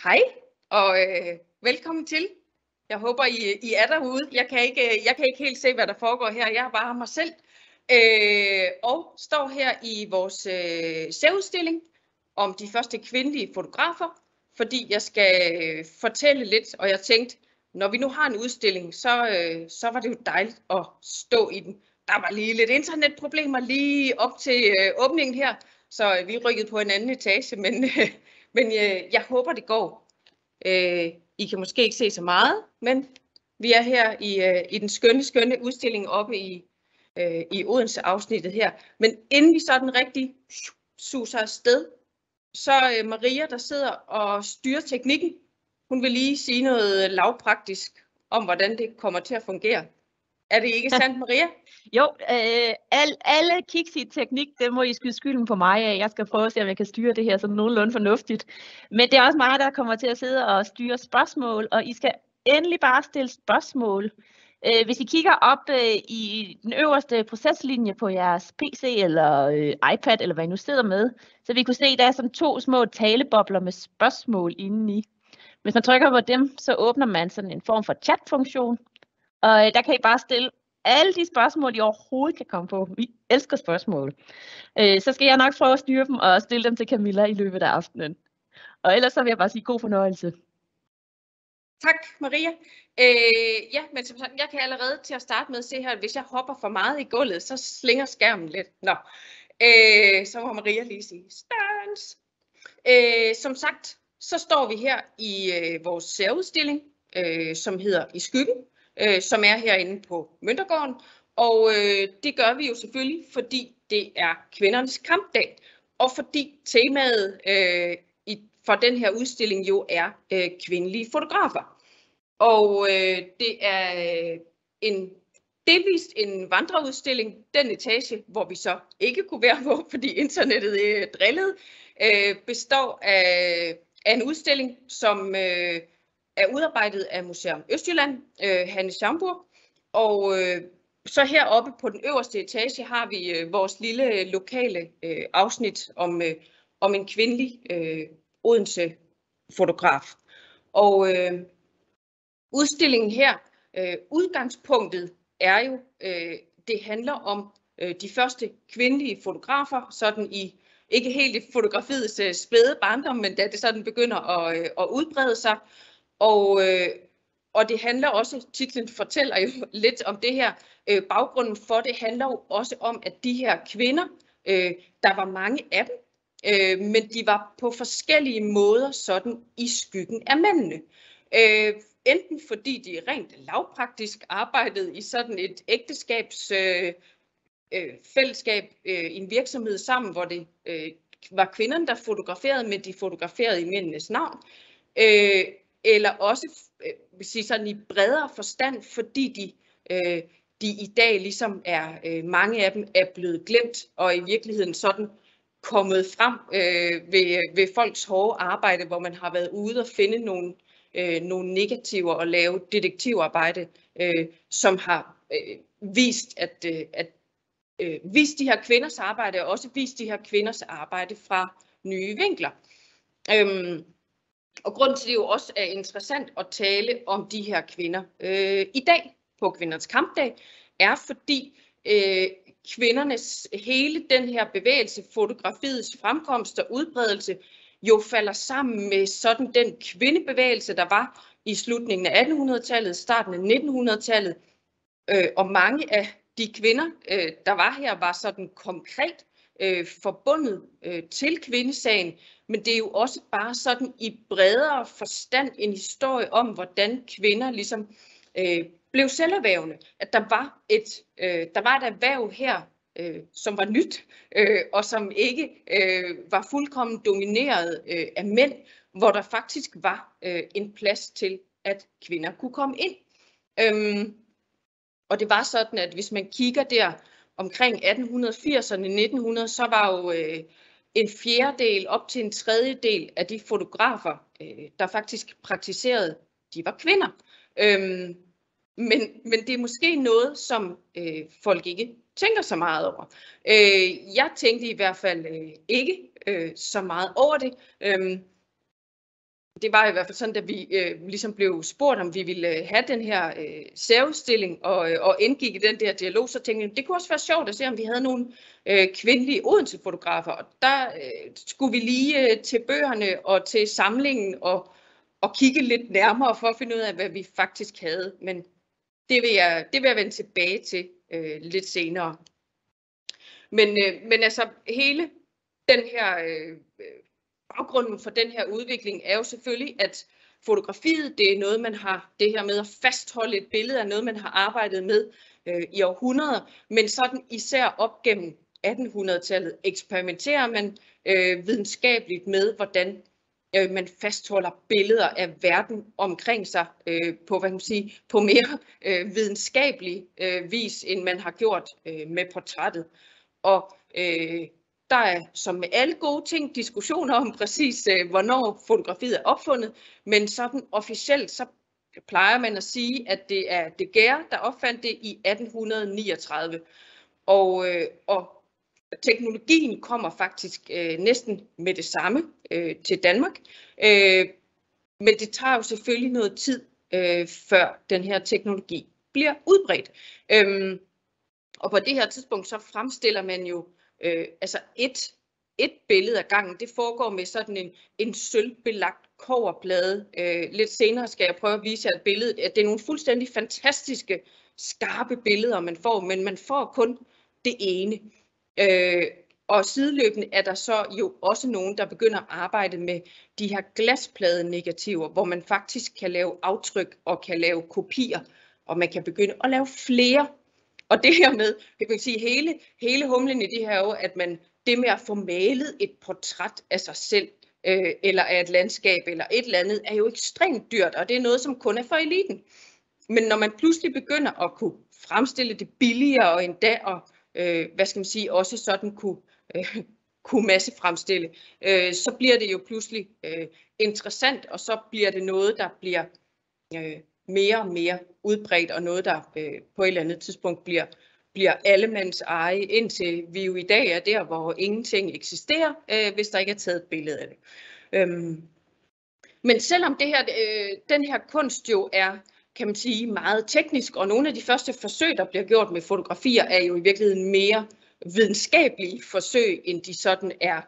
Hej og velkommen til. Jeg håber, I er derude. Jeg kan ikke helt se, hvad der foregår her. Jeg er bare mig selv og står her i vores særudstilling om de første kvindelige fotografer, fordi jeg skal fortælle lidt, og jeg tænkte, når vi nu har en udstilling, så var det jo dejligt at stå i den. Der var lige lidt internetproblemer lige op til åbningen her, så vi rykkede på en anden etage, men jeg håber, det går. I kan måske ikke se så meget, men vi er her i den skønne udstilling oppe i Odense afsnittet her. Men inden vi sådan rigtig suser afsted, så Maria, der sidder og styrer teknikken, hun vil lige sige noget lavpraktisk om, hvordan det kommer til at fungere. Er det ikke sandt, Maria? Jo, alle kiks i teknik, det må I skyde skylden på mig af. Jeg skal prøve at se, om jeg kan styre det her sådan nogenlunde fornuftigt. Men det er også mig, der kommer til at sidde og styre spørgsmål, og I skal endelig bare stille spørgsmål. Hvis I kigger op i den øverste proceslinje på jeres PC eller iPad, eller hvad I nu sidder med, så vi kunne se, at der er sådan 2 små talebobler med spørgsmål indeni. Hvis man trykker på dem, så åbner man sådan en form for chatfunktion, og der kan I bare stille alle de spørgsmål, I overhovedet kan komme på. Vi elsker spørgsmål. Så skal jeg nok prøve at styre dem og stille dem til Camilla i løbet af aftenen. Og ellers så vil jeg bare sige god fornøjelse. Tak, Maria. Ja, men som sagt, jeg kan allerede til at starte med se her, at hvis jeg hopper for meget i gulvet, så slinger skærmen lidt. Nå, så må Maria lige sige stands. Som sagt, så står vi her i vores særudstilling, som hedder I skyggen, som er herinde på Møntergården. Og det gør vi jo selvfølgelig, fordi det er kvindernes kampdag, og fordi temaet for den her udstilling jo er kvindelige fotografer. Og det er delvist en vandreudstilling, den etage, hvor vi så ikke kunne være på, fordi internettet drillede, består af en udstilling, som er udarbejdet af Museum Østjylland, Hanne Schamburg. Og så heroppe på den øverste etage har vi vores lille lokale afsnit om en kvindelig Odense fotograf. Og udstillingen her, udgangspunktet er jo, det handler om de første kvindelige fotografer, sådan i ikke helt i fotografiets spæde barndom, men da det sådan begynder at udbrede sig. Og det handler også, titlen fortæller jo lidt om det her, baggrunden for det handler jo også om, at de her kvinder, der var mange af dem, men de var på forskellige måder sådan i skyggen af mændene. Enten fordi de rent lavpraktisk arbejdede i sådan et ægteskabsfællesskab i en virksomhed sammen, hvor det var kvinderne, der fotograferede, men de fotograferede i mændenes navn. Eller også sige sådan i bredere forstand, fordi de i dag ligesom er, mange af dem er blevet glemt, og i virkeligheden sådan kommet frem ved folks hårde arbejde, hvor man har været ude og finde nogle negativer og lave detektivarbejde, som har vist, vist de her kvinders arbejde, og også vist de her kvinders arbejde fra nye vinkler. Og grunden til, at det jo også er interessant at tale om de her kvinder i dag på kvindernes kampdag, er fordi kvindernes hele den her bevægelse, fotografiets fremkomst og udbredelse, jo falder sammen med sådan den kvindebevægelse, der var i slutningen af 1800-tallet, starten af 1900-tallet. Og mange af de kvinder, der var her, var sådan konkret forbundet til kvindesagen, men det er jo også bare sådan i bredere forstand en historie om, hvordan kvinder ligesom blev selverhvervende. At der var et erhverv her, som var nyt, og som ikke var fuldkommen domineret af mænd, hvor der faktisk var en plads til, at kvinder kunne komme ind. Og det var sådan, at hvis man kigger der omkring 1880'erne, 1900, så var jo en fjerdedel op til en tredjedel af de fotografer, der faktisk praktiserede, de var kvinder. Men det er måske noget, som folk ikke tænker så meget over. Jeg tænkte i hvert fald ikke så meget over det. det var i hvert fald sådan, da vi ligesom blev spurgt, om vi ville have den her særudstilling og indgik i den der dialog, så tænkte jeg, det kunne også være sjovt at se, om vi havde nogle kvindelige Odense-fotografer. Og der skulle vi lige til bøgerne og til samlingen og kigge lidt nærmere for at finde ud af, hvad vi faktisk havde. Men det vil jeg vende tilbage til lidt senere. Men altså hele den her baggrunden for den her udvikling er jo selvfølgelig, at fotografiet, det er noget, man har, det her med at fastholde et billede af noget, man har arbejdet med i århundreder, men sådan især op gennem 1800-tallet eksperimenterer man videnskabeligt med, hvordan man fastholder billeder af verden omkring sig på, hvad kan man sige, på mere videnskabelig vis, end man har gjort med portrættet. Og der er som med alle gode ting diskussioner om præcis, hvornår fotografiet er opfundet, men sådan officielt så plejer man at sige, at det er Daguerre, der opfandt det i 1839. Og teknologien kommer faktisk næsten med det samme til Danmark, men det tager jo selvfølgelig noget tid, før den her teknologi bliver udbredt. Og på det her tidspunkt så fremstiller man jo altså et billede af gangen. Det foregår med sådan en sølvbelagt kobberplade. Lidt senere skal jeg prøve at vise jer et billede. Det er nogle fuldstændig fantastiske, skarpe billeder, man får, men man får kun det ene. Og sideløbende er der så jo også nogen, der begynder at arbejde med de her glaspladenegativer, hvor man faktisk kan lave aftryk og kan lave kopier, og man kan begynde at lave flere. Og det her med, jeg kan sige, hele humlen i det her er jo, at det med at få malet et portræt af sig selv, eller af et landskab, eller et eller andet, er jo ekstremt dyrt, og det er noget, som kun er for eliten. Men når man pludselig begynder at kunne fremstille det billigere, og endda, og hvad skal man sige, også sådan kunne massefremstille, så bliver det jo pludselig interessant, og så bliver det noget, der bliver mere og mere udbredt, og noget, der på et eller andet tidspunkt bliver allemands eje, indtil vi jo i dag er der, hvor ingenting eksisterer, hvis der ikke er taget et billede af det. Men selvom det her, den her kunst jo er, kan man sige, meget teknisk, og nogle af de første forsøg, der bliver gjort med fotografier, er jo i virkeligheden mere videnskabelige forsøg, end de sådan er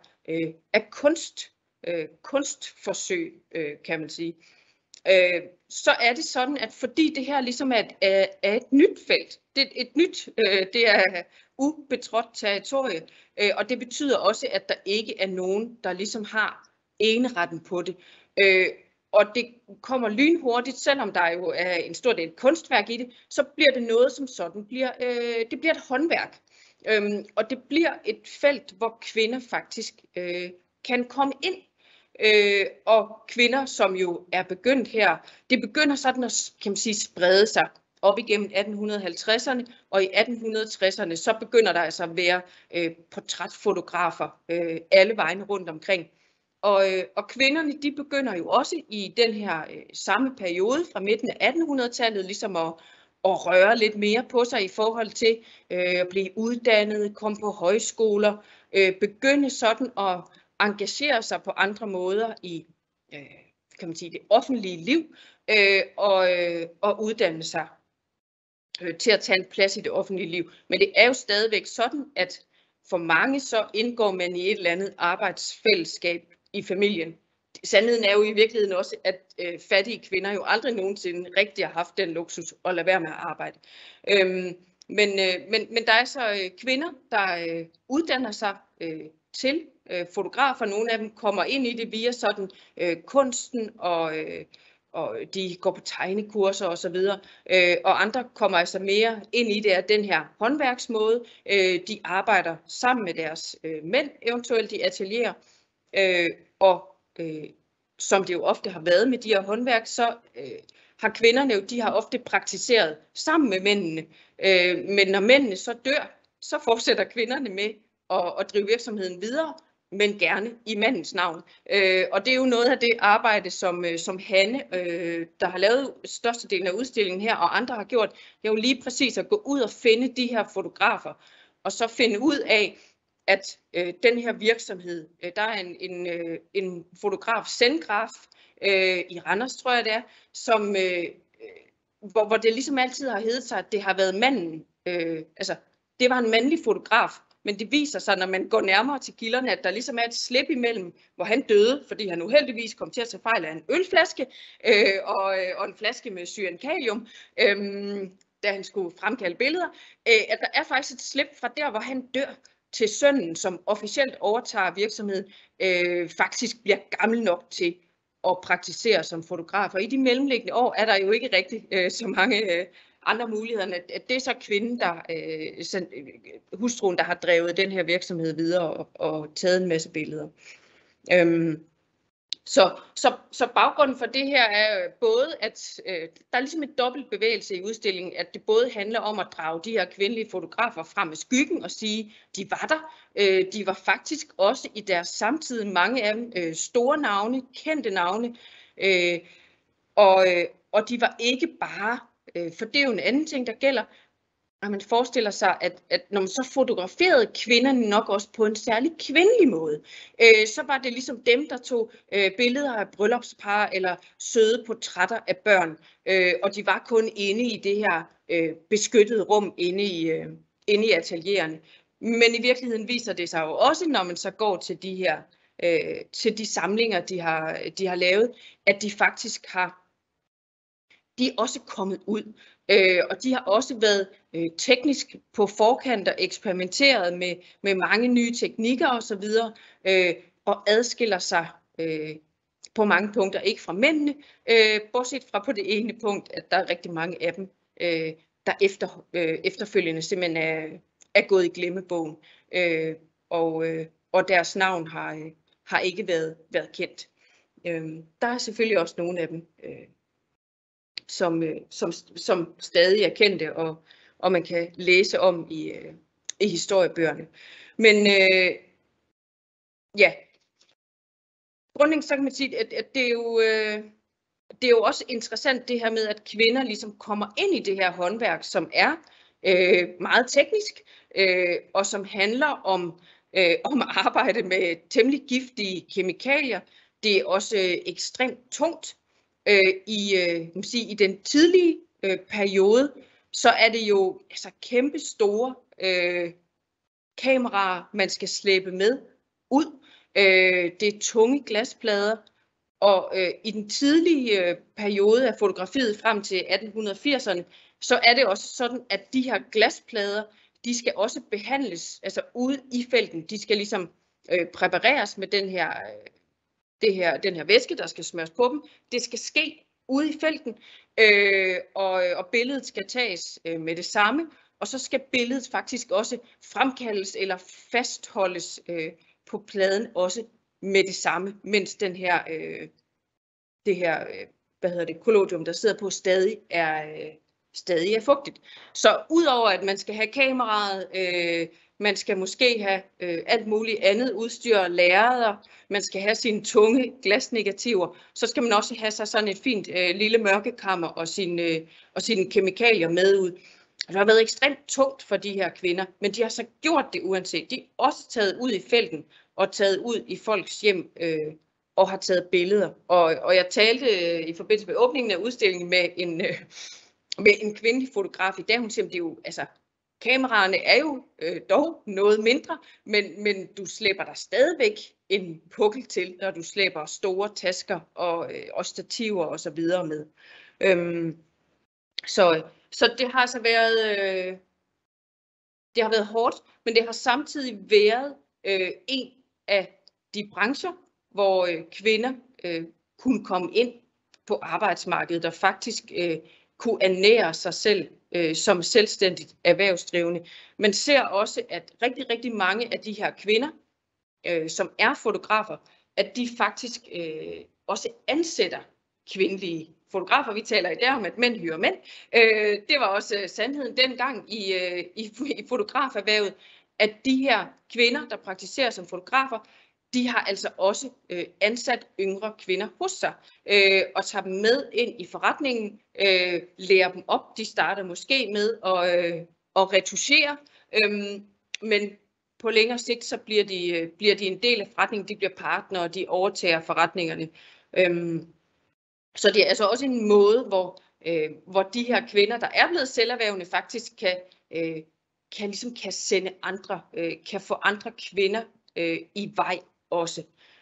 kunstforsøg, kan man sige. Så er det sådan, at fordi det her ligesom er et nyt felt, det er ubetrådt territorie, og det betyder også, at der ikke er nogen, der ligesom har eneretten på det. Og det kommer lynhurtigt, selvom der jo er en stor del kunstværk i det, så bliver det noget, som sådan det bliver et håndværk. Og det bliver et felt, hvor kvinder faktisk kan komme ind. Og kvinder, som jo er begyndt her, det begynder sådan at, kan man sige, sprede sig op igennem 1850'erne, og i 1860'erne, så begynder der altså at være portrætfotografer alle vegne rundt omkring. Og kvinderne, de begynder jo også i den her samme periode fra midten af 1800-tallet ligesom at røre lidt mere på sig i forhold til at blive uddannet, komme på højskoler, begynde sådan at engagere sig på andre måder i kan man sige, det offentlige liv og uddanne sig til at tage en plads i det offentlige liv. Men det er jo stadigvæk sådan, at for mange så indgår man i et eller andet arbejdsfællesskab i familien. Sandheden er jo i virkeligheden også, at fattige kvinder jo aldrig nogensinde rigtig har haft den luksus at lade være med at arbejde. Men der er så kvinder, der uddanner sig til fotografer. Nogle af dem kommer ind i det via sådan kunsten, og de går på tegnekurser og så videre. Og andre kommer altså mere ind i det af den her håndværksmåde. De arbejder sammen med deres mænd, eventuelt i atelier. Og som det jo ofte har været med de her håndværk, så har kvinderne jo, de har ofte praktiseret sammen med mændene. Men når mændene så dør, så fortsætter kvinderne med at drive virksomheden videre, men gerne i mandens navn. Og det er jo noget af det arbejde, som Hanne, der har lavet størstedelen af udstillingen her, og andre har gjort, det er jo lige præcis at gå ud og finde de her fotografer, og så finde ud af, at den her virksomhed, der er en fotograf, Sengraf, i Randers, tror jeg det er, som, hvor det ligesom altid har heddet sig, at det har været manden, altså det var en mandlig fotograf, men det viser sig, når man går nærmere til kilderne, at der ligesom er et slip imellem, hvor han døde, fordi han uheldigvis kom til at tage fejl af en ølflaske og en flaske med cyankalium, da han skulle fremkalde billeder, at der er faktisk et slip fra der, hvor han dør, til sønnen, som officielt overtager virksomheden, faktisk bliver gammel nok til at praktisere som fotograf. Og i de mellemliggende år er der jo ikke rigtig så mange andre muligheder, at det er så kvinden, hustruen, der har drevet den her virksomhed videre og taget en masse billeder. Så baggrunden for det her er både, at der er ligesom en dobbelt bevægelse i udstillingen, at det både handler om at drage de her kvindelige fotografer frem i skyggen og sige, de var der. De var faktisk også i deres samtid, mange af dem store navne, kendte navne, og de var ikke bare, for det er jo en anden ting, der gælder, når man forestiller sig, at når man så fotograferede kvinderne nok også på en særlig kvindelig måde, så var det ligesom dem, der tog billeder af bryllupspar eller søde portrætter af børn, og de var kun inde i det her beskyttede rum inde i ateliererne. Men i virkeligheden viser det sig jo også, når man så går til de her til de samlinger, de har lavet, at de faktisk de er også kommet ud, og de har også været teknisk på forkant og eksperimenteret med mange nye teknikker osv., og adskiller sig på mange punkter ikke fra mændene, bortset fra på det ene punkt, at der er rigtig mange af dem, der efterfølgende simpelthen er gået i glemmebogen, og deres navn har ikke været kendt. Der er selvfølgelig også nogle af dem, som stadig er kendte, og man kan læse om i historiebøgerne. Men ja, grundlæggende så kan man sige, at det er jo også interessant det her med, at kvinder ligesom kommer ind i det her håndværk, som er meget teknisk, og som handler om at arbejde med temmelig giftige kemikalier. Det er også ekstremt tungt. I den tidlige periode, så er det jo altså kæmpe store kameraer, man skal slæbe med ud. Det er tunge glasplader, og i den tidlige periode af fotografiet frem til 1880'erne, så er det også sådan, at de her glasplader, de skal også behandles, altså ude i felten. De skal ligesom præpareres med den her væske, der skal smøres på dem. Det skal ske ude i felten, og billedet skal tages med det samme, og så skal billedet faktisk også fremkaldes eller fastholdes på pladen også med det samme, mens det her collodium, der sidder på, stadig er fugtigt. Så udover at man skal have kameraet, man skal måske have alt muligt andet udstyr, lærreder, man skal have sine tunge glasnegativer, så skal man også have sig sådan et fint lille mørkekammer og sine kemikalier med ud. Det har været ekstremt tungt for de her kvinder, men de har så gjort det uanset. De er også taget ud i felten og taget ud i folks hjem og har taget billeder. Og jeg talte i forbindelse med åbningen af udstillingen med en kvindelig fotograf i dag. Hun siger, at det er jo, altså, kameraerne er jo dog noget mindre, men du slæber der stadigvæk en pukkel til, når du slæber store tasker og stativer og så videre med. Så det har altså været, det har været hårdt, men det har samtidig været en af de brancher, hvor kvinder kunne komme ind på arbejdsmarkedet og faktisk kunne ernære sig selv som selvstændigt erhvervsdrivende. Man ser også, at rigtig, rigtig mange af de her kvinder, som er fotografer, at de faktisk også ansætter kvindelige fotografer. Vi taler i dag om, at mænd hyrer mænd. Det var også sandheden dengang i fotograferhvervet, at de her kvinder, der praktiserer som fotografer, de har altså også ansat yngre kvinder hos sig og tager dem med ind i forretningen, lærer dem op. De starter måske med at retouchere, men på længere sigt så bliver de en del af forretningen. De bliver partnere, og de overtager forretningerne. Så det er altså også en måde, hvor de her kvinder, der er blevet selverhvervende, faktisk kan sende andre, kan få andre kvinder i vej også.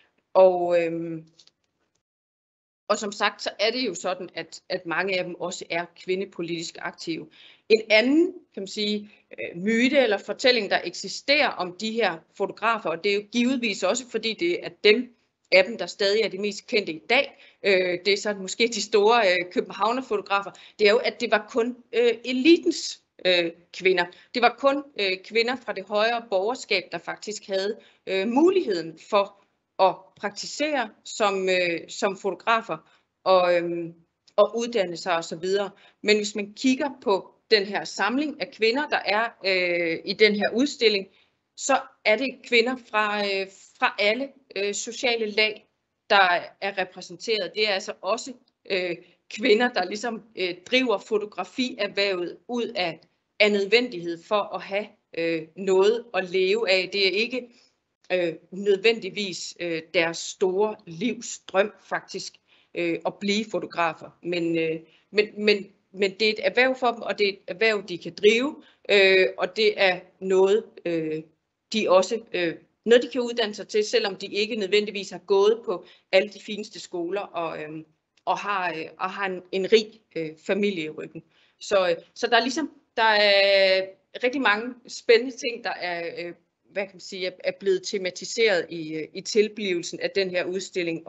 Og som sagt, så er det jo sådan, at mange af dem også er kvindepolitisk aktive. En anden, kan man sige, myte eller fortælling, der eksisterer om de her fotografer, og det er jo givetvis også, fordi det er dem af dem, der stadig er de mest kendte i dag. Det er så måske de store københavnerfotografer. Det er jo, at det var kun elitens kvinder. Det var kun kvinder fra det højere borgerskab, der faktisk havde muligheden for at praktisere som fotografer og uddanne sig osv. Men hvis man kigger på den her samling af kvinder, der er i den her udstilling, så er det kvinder fra alle sociale lag, der er repræsenteret. Det er altså også kvinder, der ligesom driver fotografierhvervet ud af nødvendighed for at have noget at leve af. Det er ikke nødvendigvis deres store livsdrøm faktisk at blive fotografer, men det er et erhverv for dem, og det er et erhverv, de kan drive, og det er noget, de også noget, de kan uddanne sig til, selvom de ikke nødvendigvis har gået på alle de fineste skoler og har en rig familie i ryggen. Så der er ligesom der er rigtig mange spændende ting, der er hvad kan man sige, er blevet tematiseret i tilblivelsen af den her udstilling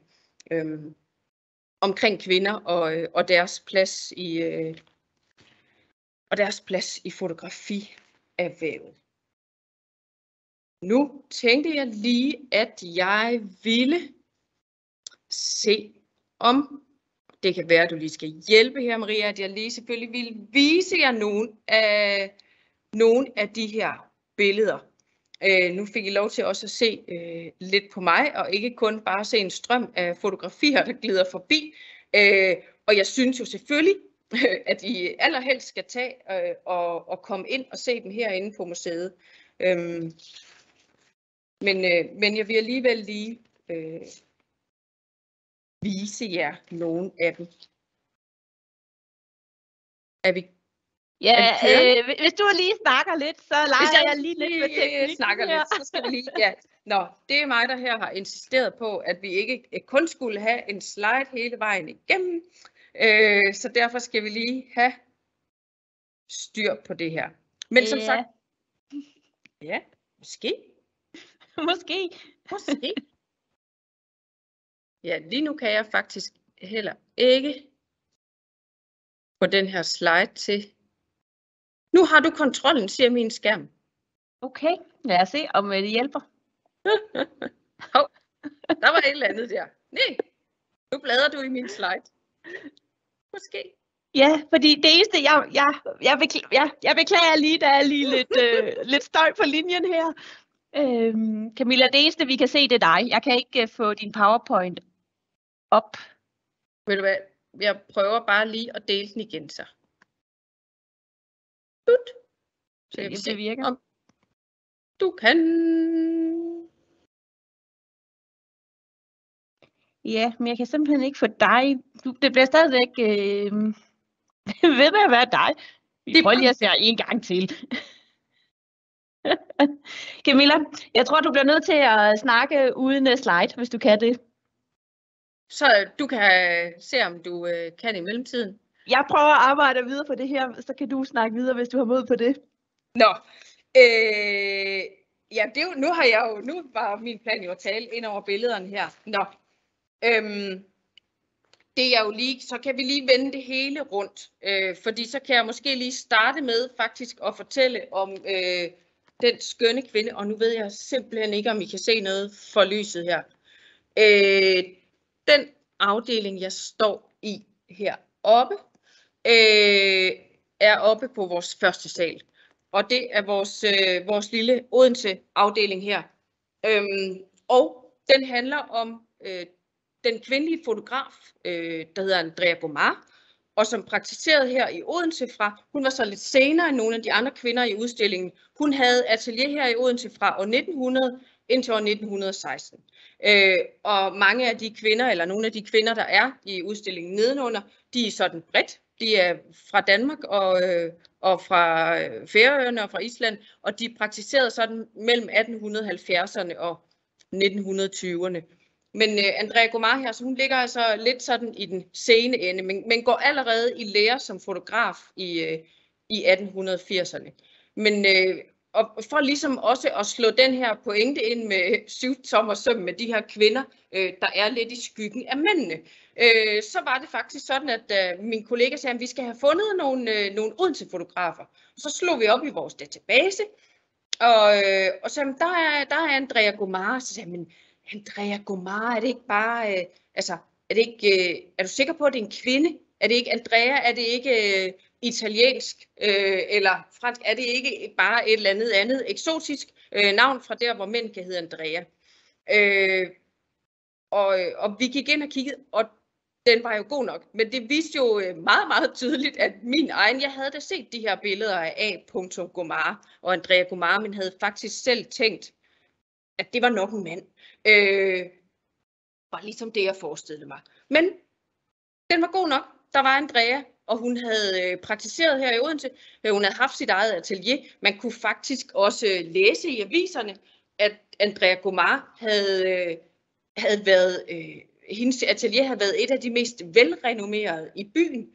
omkring kvinder og deres plads i fotografierhvervet. Nu tænkte jeg lige, at jeg ville se om det kan være, at du lige skal hjælpe her, Maria, at jeg lige selvfølgelig vil vise jer nogle af de her billeder. Nu fik I lov til også at se lidt på mig, og ikke kun bare se en strøm af fotografier, der glider forbi. Og jeg synes jo selvfølgelig, at I allerhelst skal tage og komme ind og se dem herinde på museet. Men jeg vil alligevel lige vise jer nogle af dem. Er vi? Ja, hvis du lige snakker lidt, så leger jeg lige lidt med teknikken. Snakker lidt, så skal vi lige, ja. Nå, det er mig, der her har insisteret på, at vi ikke kun skulle have en slide hele vejen igennem. Så derfor skal vi lige have styr på det her. Men som sagt, ja, måske. Måske. Ja, lige nu kan jeg faktisk heller ikke få den her slide til. Nu har du kontrollen, siger min skærm. Okay, lad os se, om det hjælper. Hov, der var et eller andet der. Nej, nu bladrer du i min slide. Måske. Ja, fordi det eneste, jeg beklager lige, der er lige lidt støj på linjen her. Camilla, det eneste, vi kan se, det er dig. Jeg kan ikke få din PowerPoint op. Ved du hvad, jeg prøver bare lige at dele den igen så. Så jeg vil se, virker. om du kan. Ja, men jeg kan simpelthen ikke få dig. Det bliver stadigvæk ved med at være dig. Vi prøver lige at se en gang til. Camilla, jeg tror, du bliver nødt til at snakke uden slide, hvis du kan det. Så du kan se, om du kan i mellemtiden. Jeg prøver at arbejde videre på det her, så kan du snakke videre, hvis du har mod på det. Nå, ja, det er jo, nu var min plan jo at tale ind over billederne her. Nå, det er jo lige, så kan vi lige vende det hele rundt, fordi så kan jeg måske lige starte med faktisk at fortælle om den skønne kvinde, og nu ved jeg simpelthen ikke, om I kan se noget for lyset her. Den afdeling, jeg står i heroppe, er oppe på vores første sal. Og det er vores lille Odense afdeling her. Og den handler om den kvindelige fotograf, der hedder Andrea Bomar, og som praktiserede her i Odense fra, hun var så lidt senere end nogle af de andre kvinder i udstillingen. Hun havde atelier her i Odense fra år 1900 indtil år 1916. Og mange af de kvinder, eller nogle af de kvinder, der er i udstillingen nedenunder, de er sådan bredt. De er fra Danmark og fra Færøerne og fra Island, og de praktiserede sådan mellem 1870'erne og 1920'erne. Men Andrea Gomar her, så hun ligger altså lidt sådan i den sene ende, men går allerede i lære som fotograf i 1880'erne. Men og for ligesom også at slå den her pointe ind med 7-tommersøm med de her kvinder, der er lidt i skyggen af mændene, så var det faktisk sådan, at min kollega sagde, at vi skal have fundet nogle Odense-fotografer. Så slog vi op i vores database, og så der er Andrea Gomar. Så sagde jeg, men Andrea Gomar, er det ikke bare, er du sikker på, at det er en kvinde? Er det ikke Andrea? Er det ikke italiensk eller fransk? Er det ikke bare et eller andet eksotisk navn fra der, hvor mænd kan hedde Andrea? Og vi gik ind og kiggede, og den var jo god nok. Men det viste jo meget, meget tydeligt, at jeg havde da set de her billeder af A. Gomar og Andrea Gomar, men havde faktisk selv tænkt, at det var nok en mand. Var ligesom det, jeg forestillede mig. Men den var god nok. Der var Andrea, og hun havde praktiseret her i Odense. Hun havde haft sit eget atelier. Man kunne faktisk også læse i aviserne, at Andrea Gomar havde været, hendes atelier havde været et af de mest velrenommerede i byen.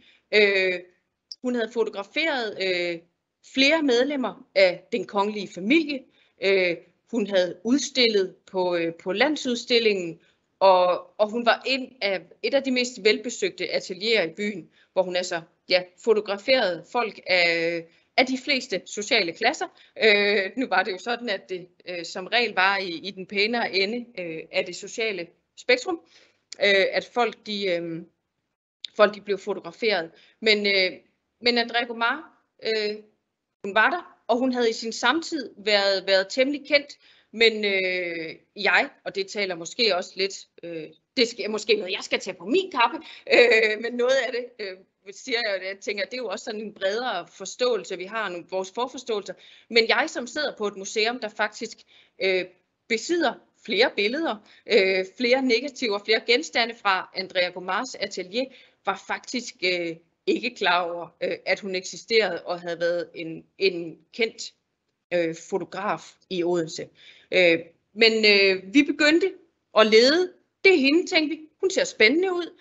Hun havde fotograferet flere medlemmer af den kongelige familie. Hun havde udstillet på landsudstillingen, og hun var et af de mest velbesøgte atelierer i byen, hvor hun altså fotograferede folk af de fleste sociale klasser. Nu var det jo sådan, at det som regel var i den pænere ende af det sociale spektrum, at folk de blev fotograferet. Men Andrea Gomar, hun var der, og hun havde i sin samtid været temmelig kendt. Men og det taler måske også lidt, det skal måske noget, jeg skal tage på min kappe, men noget af det siger jeg tænker, det er jo også sådan en bredere forståelse, vi har vores forforståelser. Men jeg som sidder på et museum, der faktisk besidder flere billeder, flere negativer, flere genstande fra Andrea Gomars atelier, var faktisk ikke klar over, at hun eksisterede og havde været en kendt fotograf i Odense. Men vi begyndte at lede. Det er hende, tænkte vi. Hun ser spændende ud.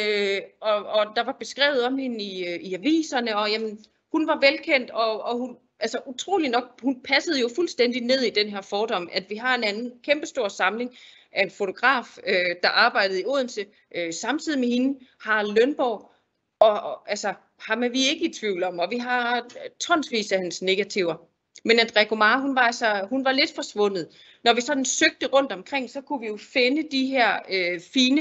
Og der var beskrevet om hende i aviserne, og jamen, hun var velkendt, og hun, altså utrolig nok, hun passede jo fuldstændig ned i den her fordom, at vi har en anden kæmpestor samling af en fotograf, der arbejdede i Odense, samtidig med hende, Harald Lønborg, og altså ham er vi ikke i tvivl om, og vi har tonsvis af hendes negativer. Men Andrea Gomar, hun var lidt forsvundet. Når vi sådan søgte rundt omkring, så kunne vi jo finde de her fine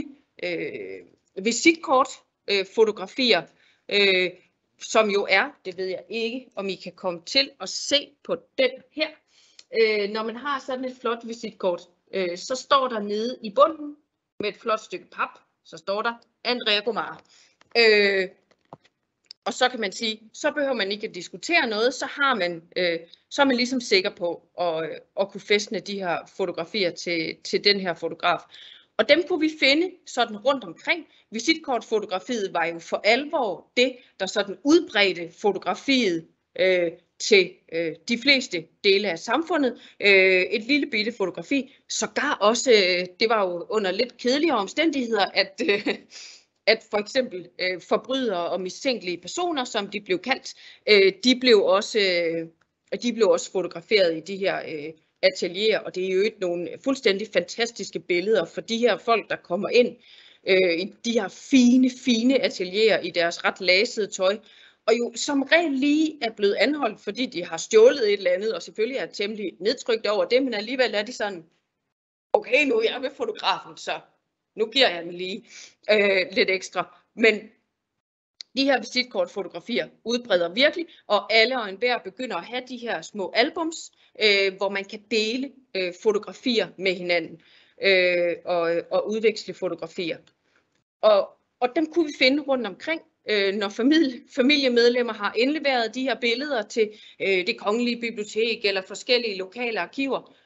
visitkortfotografier, som jo er, det ved jeg ikke, om I kan komme til at se på den her. Når man har sådan et flot visitkort, så står der nede i bunden med et flot stykke pap, så står der Andrea Gomar. Og så kan man sige, så behøver man ikke at diskutere noget, så er man ligesom sikker på at kunne fæstne de her fotografier til den her fotograf. Og dem kunne vi finde sådan rundt omkring. Visitkortfotografiet var jo for alvor det, der sådan udbredte fotografiet til de fleste dele af samfundet. Et lille bitte fotografi. Sågar også, det var jo under lidt kedeligere omstændigheder, at for eksempel forbrydere og mistænkelige personer, som de blev kaldt, de blev også fotograferet i de her atelierer, og det er jo ikke nogle fuldstændig fantastiske billeder for de her folk, der kommer ind i de her fine atelierer i deres ret lasede tøj, og jo som regel lige er blevet anholdt, fordi de har stjålet et eller andet, og selvfølgelig er temmelig nedtrykt over det, men alligevel er de sådan, okay, nu er jeg med fotografen, så nu giver jeg den lige lidt ekstra. Men de her visitkortfotografier udbreder virkelig, og alle og enhver begynder at have de her små albums, hvor man kan dele fotografier med hinanden og udveksle fotografier. Og dem kunne vi finde rundt omkring, når familiemedlemmer har indleveret de her billeder til det kongelige bibliotek eller forskellige lokale arkiver.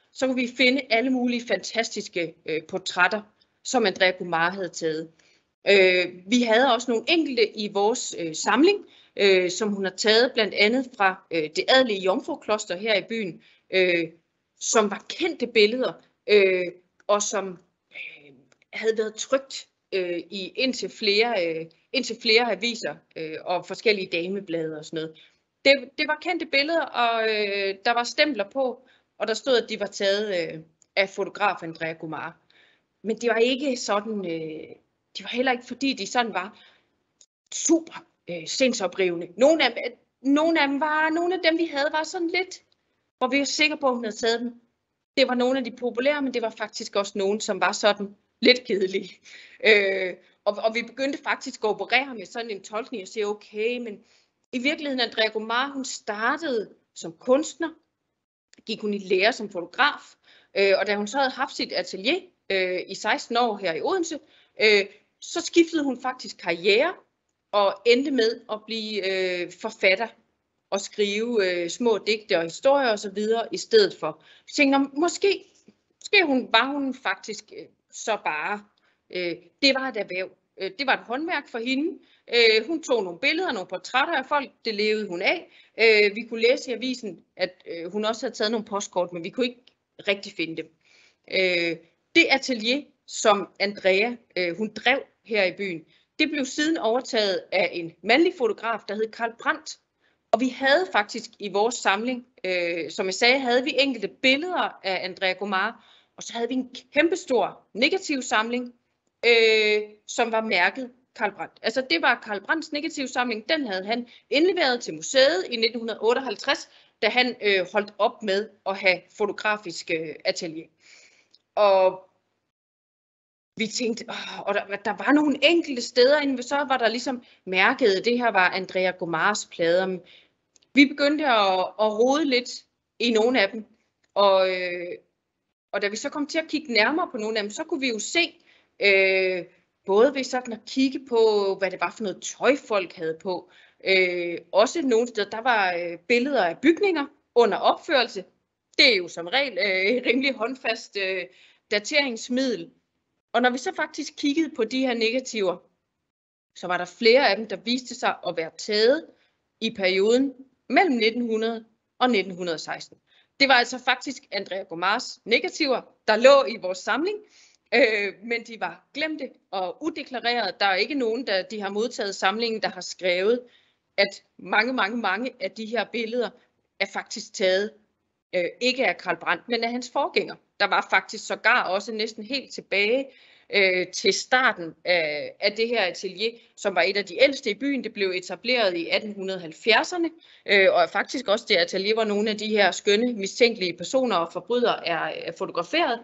så kunne vi finde alle mulige fantastiske portrætter, som Andrea Gomar havde taget. Vi havde også nogle enkelte i vores samling, som hun har taget blandt andet fra det adelige jomfrukloster her i byen, som var kendte billeder, og som havde været trykt i indtil flere aviser og forskellige dameblade og sådan noget. Det var kendte billeder, og der var stempler på, og der stod, at de var taget af fotograf Andrea Gomar. Men det var ikke sådan, det var heller ikke fordi de sådan var super sindsoprivende. Nogle af dem vi havde var sådan lidt, hvor vi var sikre på, at hun havde taget dem. Det var nogle af de populære, men det var faktisk også nogle, som var sådan lidt kedelige. Og vi begyndte faktisk at operere med sådan en tolkning og sige, okay, men i virkeligheden Andrea Gomar, hun startede som kunstner, gik hun i lære som fotograf, og da hun så havde haft sit atelier i 16 år her i Odense, så skiftede hun faktisk karriere og endte med at blive forfatter og skrive små digte og historier osv. i stedet for. Jeg tænkte, måske var hun faktisk så bare, det var et erhverv. Det var et håndværk for hende. Hun tog nogle billeder, nogle portrætter af folk, det levede hun af. Vi kunne læse i avisen, at hun også havde taget nogle postkort, men vi kunne ikke rigtig finde dem. Det atelier, som Andrea hun drev her i byen, det blev siden overtaget af en mandlig fotograf, der hed Karl Brandt. Og vi havde faktisk i vores samling, som jeg sagde, havde vi enkelte billeder af Andrea Gomar, og så havde vi en kæmpestor negativ samling, som var mærket Karl Brandt. Altså det var Karl Brandts negativsamling, den havde han indleveret til museet i 1958, da han holdt op med at have fotografisk atelier. Og vi tænkte, og der var nogle enkelte steder, så var der ligesom mærket, det her var Andrea Gomars plader. Vi begyndte at rode lidt i nogle af dem, og da vi så kom til at kigge nærmere på nogle af dem, så kunne vi jo se, både ved sådan at kigge på, hvad det var for noget tøj, folk havde på. Også nogle steder, der var billeder af bygninger under opførelse. Det er jo som regel rimelig håndfast dateringsmiddel. Og når vi så faktisk kiggede på de her negativer, så var der flere af dem, der viste sig at være taget i perioden mellem 1900 og 1916. Det var altså faktisk Andrea Gomars negativer, der lå i vores samling, men de var glemte og udeklarerede. Der er ikke nogen, der de har modtaget samlingen, der har skrevet, at mange af de her billeder er faktisk taget ikke af Karl Brandt, men af hans forgænger. Der var faktisk sågar også næsten helt tilbage til starten af det her atelier, som var et af de ældste i byen. Det blev etableret i 1870'erne, og faktisk også det atelier, hvor nogle af de her skønne, mistænkelige personer og forbrydere er fotograferet.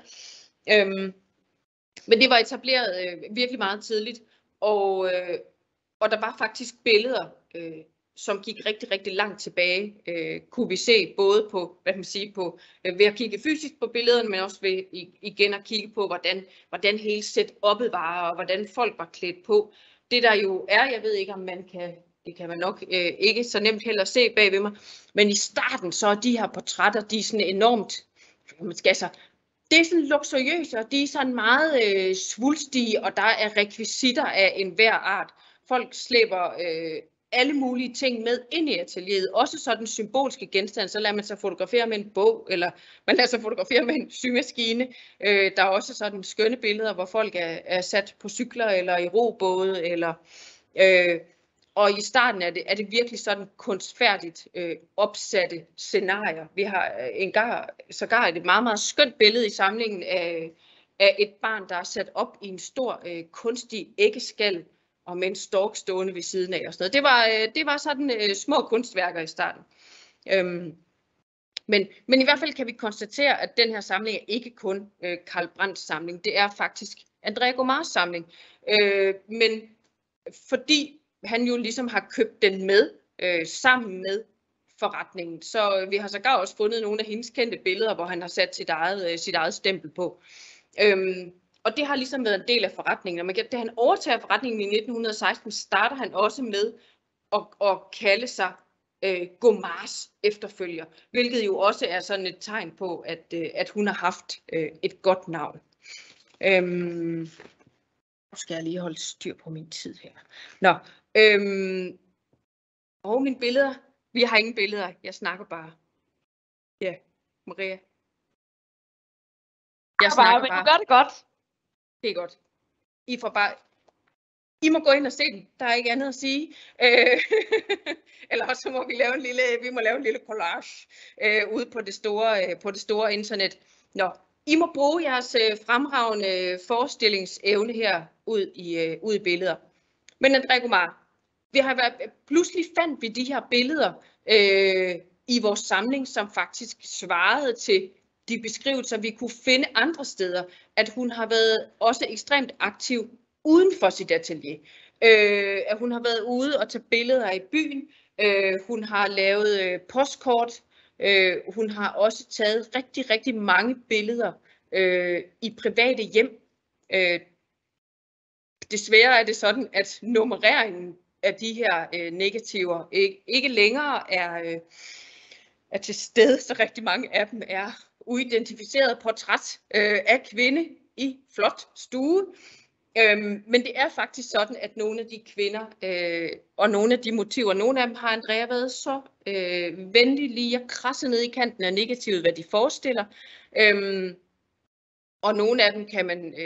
Men det var etableret virkelig meget tidligt, og der var faktisk billeder, som gik rigtig langt tilbage, kunne vi se både på, ved at kigge fysisk på billederne, men også ved igen at kigge på, hvordan hele setup'et var, og hvordan folk var klædt på. Det der jo er, jeg ved ikke om man kan, det kan man nok ikke så nemt heller se bag ved mig, men i starten så er de her portrætter, de er sådan enormt, det er sådan luksuriøse, og de er sådan meget svulstige, og der er rekvisitter af enhver art. Folk slæber alle mulige ting med ind i atelieret, også sådan symbolske genstande, så lader man sig fotografere med en bog, eller man lader sig fotografere med en symaskine. Der er også sådan skønne billeder, hvor folk er sat på cykler, eller i robåde, eller og i starten er det virkelig sådan kunstfærdigt opsatte scenarier. Vi har sågar et meget skønt billede i samlingen af et barn, der er sat op i en stor kunstig æggeskal, og med en stork stående ved siden af og sådan noget. Det var sådan små kunstværker i starten. Men i hvert fald kan vi konstatere, at den her samling er ikke kun Karl Brandts samling. Det er faktisk Andrea Gomars samling. Men fordi han jo ligesom har købt den med sammen med forretningen, så vi har sågar også fundet nogle af hendes kendte billeder, hvor han har sat sit eget stempel på. Og det har ligesom været en del af forretningen. Og da han overtager forretningen i 1916, starter han også med at kalde sig Gomars efterfølger, hvilket jo også er sådan et tegn på, at hun har haft et godt navn. Nu skal jeg lige holde styr på min tid her. Nå, og mine billeder. Vi har ingen billeder, jeg snakker bare. Ja, Maria. Jeg snakker men bare. du gør det godt. Det er godt. I må gå ind og se den. Der er ikke andet at sige. Eller så må vi lave en lille collage ude på det store internet. Nå, I må bruge jeres fremragende forestillingsevne her ud i billeder. Men André Gomar, pludselig fandt vi de her billeder i vores samling, som faktisk svarede til de beskrivelser, vi kunne finde andre steder, at hun har været også ekstremt aktiv uden for sit atelier. At hun har været ude og tage billeder i byen. Hun har lavet postkort. Hun har også taget rigtig, rigtig mange billeder i private hjem. Desværre er det sådan, at nummereringen af de her negativer ikke længere er til stede, så rigtig mange af dem er uidentificeret portræt af kvinde i flot stue. Men det er faktisk sådan, at nogle af de kvinder og nogle af de motiver, nogle af dem har Andrea været så venlig lige at krasse ned i kanten af negativet, hvad de forestiller. Og nogle af dem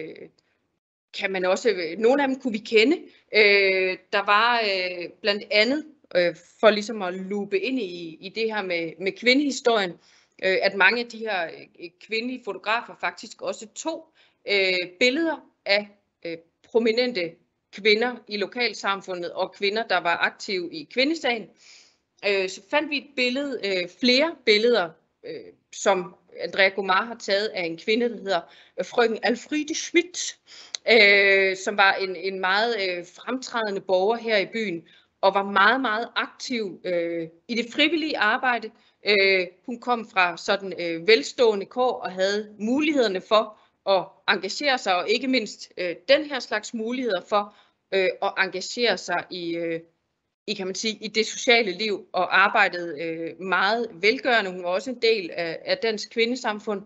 kan man også, nogle af dem kunne vi kende. Der var blandt andet, for ligesom at lupe ind i det her med kvindehistorien, at mange af de her kvindelige fotografer faktisk også tog billeder af prominente kvinder i lokalsamfundet og kvinder, der var aktive i kvindesagen. Så fandt vi et billede, flere billeder, som Andrea Gomar har taget af en kvinde, der hedder frøken Alfriede Schmidt, som var en meget fremtrædende borger her i byen, og var meget, meget aktiv i det frivillige arbejde. Hun kom fra sådan velstående kår og havde mulighederne for at engagere sig, og ikke mindst den her slags muligheder for at engagere sig kan man sige, i det sociale liv, og arbejdede meget velgørende. Hun var også en del af dansk kvindesamfund.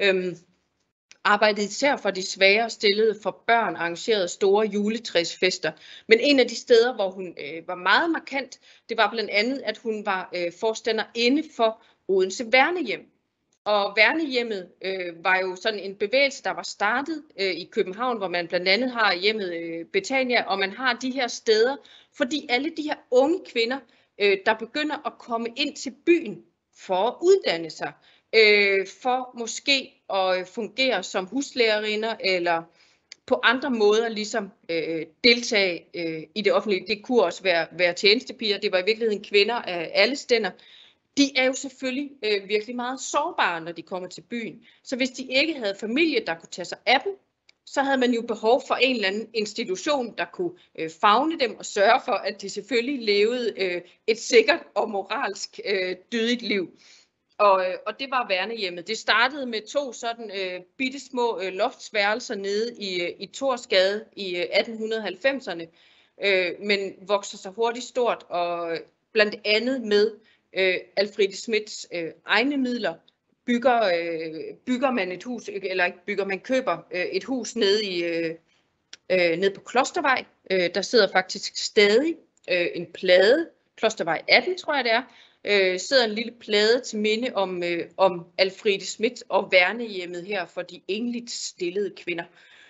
Arbejdede især for de svagere stillede, for børn, arrangerede store juletræsfester. Men en af de steder, hvor hun var meget markant, det var blandt andet, at hun var forstanderinde for Odense Værnehjem. Og Værnehjemmet var jo sådan en bevægelse, der var startet i København, hvor man blandt andet har hjemmet Betania, og man har de her steder, fordi alle de her unge kvinder, der begynder at komme ind til byen for at uddanne sig, for måske at fungere som huslærerinder, eller på andre måder ligesom deltage i det offentlige. Det kunne også være tjenestepiger, det var i virkeligheden kvinder af alle stænder. De er jo selvfølgelig virkelig meget sårbare, når de kommer til byen. Så hvis de ikke havde familie, der kunne tage sig af dem, så havde man jo behov for en eller anden institution, der kunne favne dem og sørge for, at de selvfølgelig levede et sikkert og moralsk dydigt liv. Og det var Værnehjemmet. Det startede med 2 sådan bittesmå loftsværelser nede i Thorsgade i 1890'erne, men vokser sig hurtigt stort, og blandt andet med Alfriede Schmidts egne midler bygger man et hus, eller ikke bygger, man køber et hus nede på Klostervej. Der sidder faktisk stadig en plade, Klostervej 18 tror jeg det er, sidder en lille plade til minde om Alfriede Schmidt og Værnehjemmet her for de enligt stillede kvinder.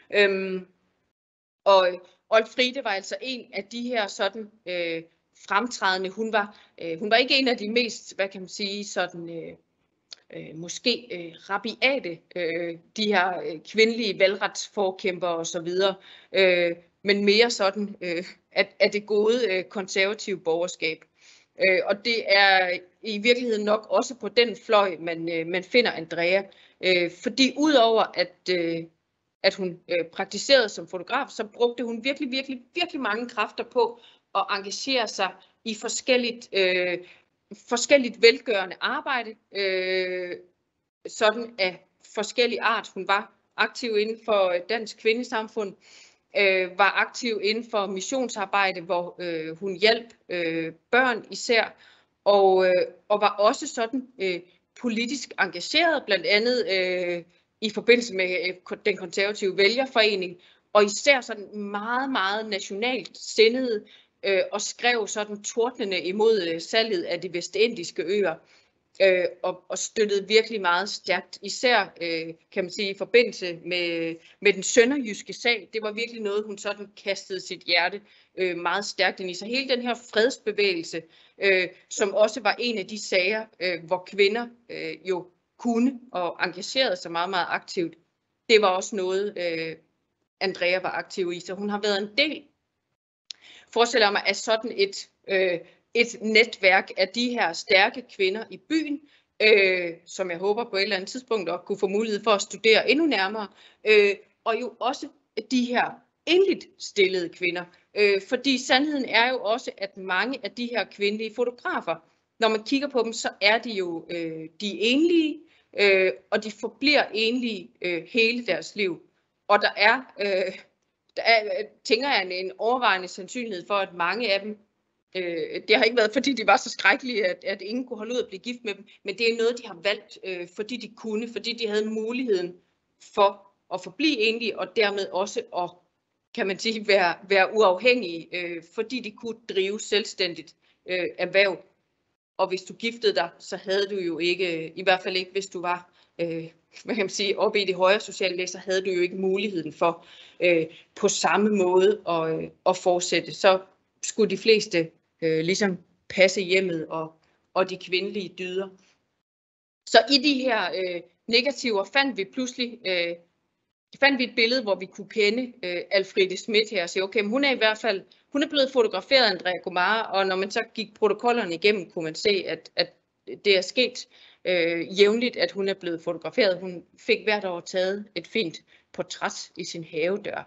Og Alfriede var altså en af de her sådan fremtrædende. Hun var ikke en af de mest, hvad kan man sige, sådan måske rabiate, de her kvindelige valgretsforkæmpere og så videre, men mere sådan af det gode konservative borgerskab. Og det er i virkeligheden nok også på den fløj, man finder Andrea, fordi udover at hun praktiserede som fotograf, så brugte hun virkelig mange kræfter på at engagere sig i forskelligt velgørende arbejde, sådan af forskellig art. Hun var aktiv inden for dansk kvindesamfund, var aktiv inden for missionsarbejde, hvor hun hjalp børn især, og var også sådan politisk engageret, blandt andet i forbindelse med den konservative vælgerforening, og især sådan meget, meget nationalt sindet, og skrev sådan tordnende imod salget af de vestindiske øer, og støttede virkelig meget stærkt, især kan man sige i forbindelse med den sønderjyske sag. Det var virkelig noget, hun sådan kastede sit hjerte meget stærkt ind i. Så hele den her fredsbevægelse, som også var en af de sager, hvor kvinder jo kunne og engagerede sig meget, meget aktivt, det var også noget, Andrea var aktiv i. Så hun har været en del, forestiller mig, af sådan et netværk af de her stærke kvinder i byen, som jeg håber på et eller andet tidspunkt at kunne få mulighed for at studere endnu nærmere, og jo også de her enligt stillede kvinder. Fordi sandheden er jo også, at mange af de her kvindelige fotografer, når man kigger på dem, så er de jo de enlige, og de forbliver enlige hele deres liv. Og der er tænker jeg, en overvejende sandsynlighed for, at mange af dem, det har ikke været, fordi de var så skrækkelige, at ingen kunne holde ud at blive gift med dem, men det er noget, de har valgt, fordi de kunne, fordi de havde muligheden for at forblive enlige, og dermed også at, kan man sige, være uafhængige, fordi de kunne drive selvstændigt erhverv. Og hvis du giftede dig, så havde du jo ikke, i hvert fald ikke, hvis du var, hvad kan man sige, oppe i det højere sociale lag, så havde du jo ikke muligheden for på samme måde at fortsætte. Så skulle de fleste ligesom passe hjemmet og de kvindelige dyder. Så i de her negativer fandt vi et billede, hvor vi kunne kende Alfriede Schmidt her og sige, okay, men hun er i hvert fald, hun er blevet fotograferet af Andrea Gomara, og når man så gik protokollerne igennem, kunne man se, at det er sket jævnligt, at hun er blevet fotograferet. Hun fik hvert år taget et fint portræt i sin havedør.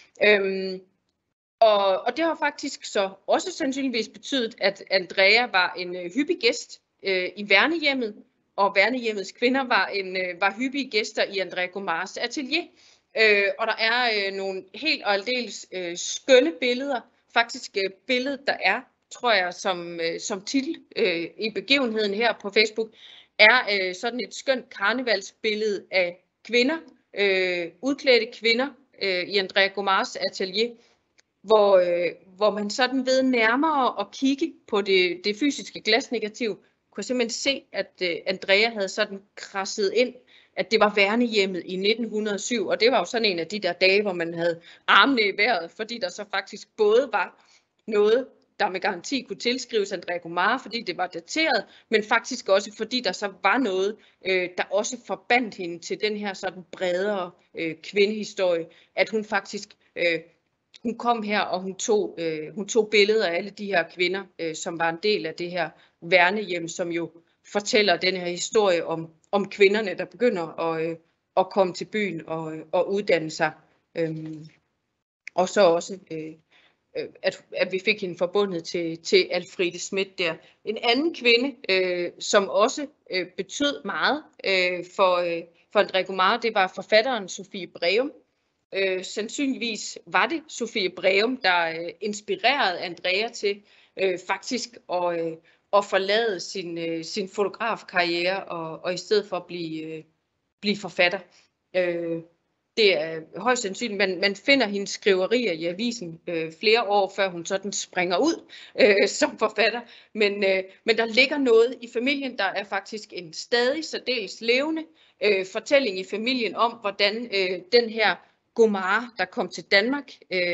Og det har faktisk så også sandsynligvis betydet, at Andrea var en hyppig gæst i Værnehjemmet, og Værnehjemmets kvinder var hyppige gæster i Andrea Gomaras atelier. Og der er nogle helt og aldeles skønne billeder. Faktisk billedet, der er, tror jeg, som titel i begivenheden her på Facebook, er sådan et skønt karnevalsbillede af kvinder, udklædte kvinder i Andrea Gomaras atelier, hvor man sådan ved nærmere at kigge på det fysiske glasnegativ, kunne simpelthen se, at Andrea havde sådan krasset ind, at det var Værnehjemmet i 1907, og det var jo sådan en af de der dage, hvor man havde armene i vejret, fordi der så faktisk både var noget, der med garanti kunne tilskrives Andrea Gomara, fordi det var dateret, men faktisk også fordi der så var noget, der også forbandt hende til den her sådan bredere kvindehistorie, at hun faktisk hun kom her, og hun tog billeder af alle de her kvinder, som var en del af det her Værnehjem, som jo fortæller den her historie om kvinderne, der begynder at komme til byen og uddanne sig. Og så også, at vi fik hende forbundet til Alfriede Schmidt der. En anden kvinde, som også betød meget for Andrea Gomara, det var forfatteren Sofie Breum. Sandsynligvis var det Sofie Breum, der inspirerede Andrea til faktisk at forlade sin fotografkarriere og i stedet for at blive forfatter. Det er højst sandsynligt, man finder hendes skriverier i avisen flere år, før hun sådan springer ud som forfatter. Men der ligger noget i familien, der er faktisk en stadig særdeles levende fortælling i familien om, hvordan den her Gomara, der kom til Danmark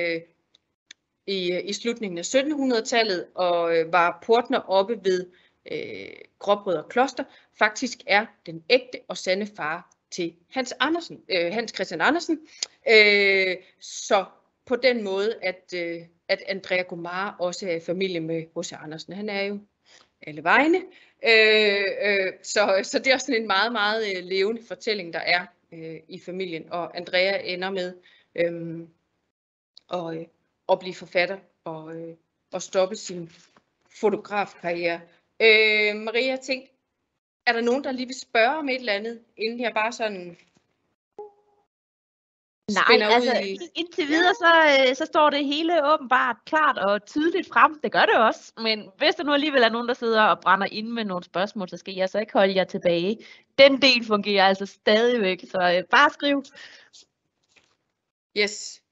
i slutningen af 1700-tallet og var portner oppe ved Gråbrødre Kloster, faktisk er den ægte og sande far til Hans Christian Andersen. Så på den måde, at Andrea Gomara også er i familie med H.C. Andersen. Han er jo alle vegne. Så det er også en meget, meget levende fortælling, der er i familien. Og Andrea ender med at blive forfatter og stoppe sin fotografkarriere. Maria, jeg tænkte, er der nogen, der lige vil spørge om et eller andet, inden jeg bare sådan Nej, altså indtil videre, så står det hele åbenbart klart og tydeligt frem. Det gør det også. Men hvis der nu alligevel er nogen, der sidder og brænder ind med nogle spørgsmål, så skal jeg så ikke holde jer tilbage. Den del fungerer altså stadigvæk, så bare skriv. Yes.